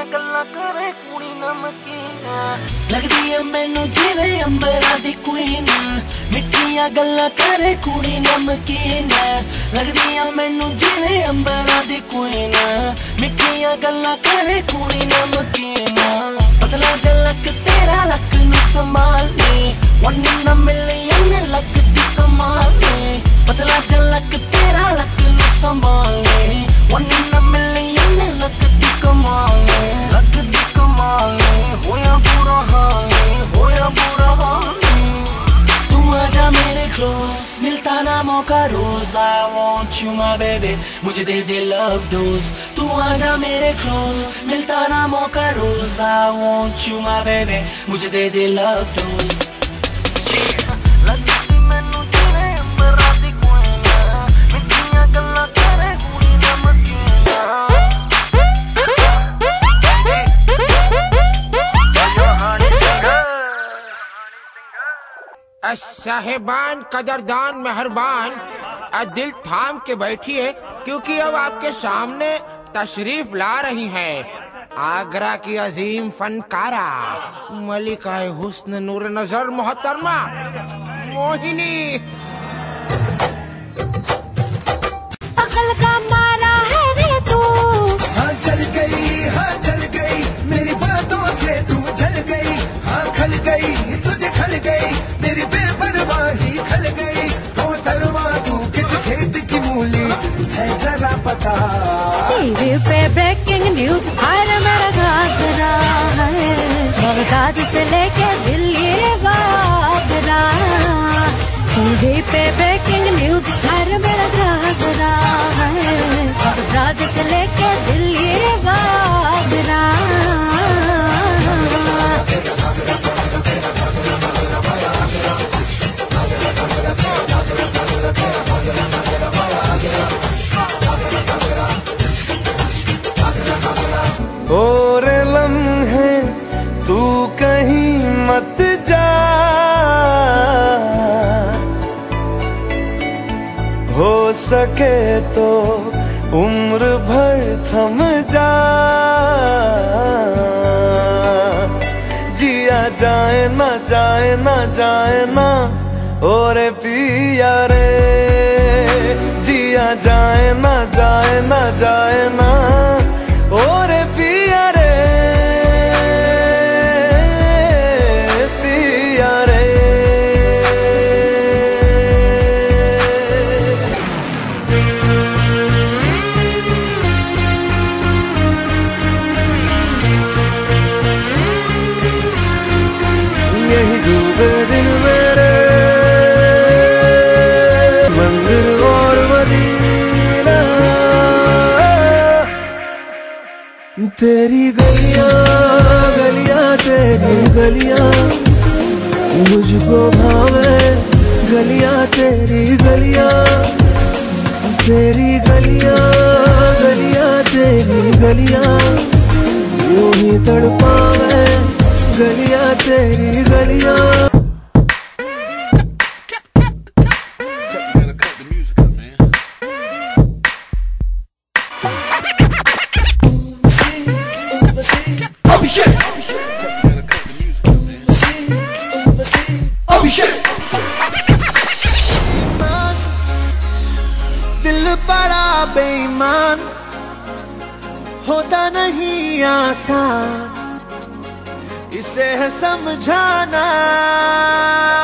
गल्लां करे कुड़ी नमकीन लगदी है मैनू जिवें अंबरां दी क्वीन मिठियां गल्लां करे कुड़ी नमकीन लगदी है मैनू जिवें अंबरां दी क्वीन मिठियां गल्लां करे कुड़ी नमकीन पतला झलक तेरा लक नू संभाल ले 1 in a million लक दी कमाल ले पतला झलक तेरा लक नू संभाल ले 1 in a million लक दी कमाल ले लक दी कमाल ले होया बुरा हाल तू आजा मेरे क्लोज मिलता ना मौका रोज I want you my baby मुझे दे दे love dose तू आजा मेरे क्लोज मिलता ना मौका रोज I want you my baby मुझे दे दे love dose लगदी मैनू जिवें अंबरां दी क्वीन मिठियां गल्लां करे कुड़ी नमकीन साहिबान कदरदान मेहरबान दिल थाम के बैठिए क्योंकि अब आपके सामने तशरीफ ला रही हैं आगरा की अजीम फनकारा मलिका हुस्न नूर नजर मोहतरमा मोहिनी। अकल का मारा है रे तू हाँ चल गई मेरी बातों से तू जल गई हाँ खल गई तुझे खल गई मेरी बेपरवाही खल गई मोहतरमा तू किस खेत की मूली है जरा पता टीवी पे ब्रेकिंग न्यूज हर मेरा घाघरा है बगदाद से लेके दिल्ली आगरा टीवी पे ब्रेकिंग न्यूज हर मेरा घाघरा है बगदाद से लेके दिल्ली आगरा और लम्हे तू कहीं मत जा हो सके तो उम्र भर थम जा जिया जाए ना और पिया रे जिया जाए ना और पिया रे पिया रे यही डूबे दिन मेरे मंदिर और मदीना तेरी गलियां तेरी गलियां मुझको भावे गलियां तेरी गलियां तेरी गलियां तेरी गलियां यूं ही तड़पावे गलियां तेरी गलियां। दिल बड़ा बेईमान होता नहीं आसान इसे है समझाना।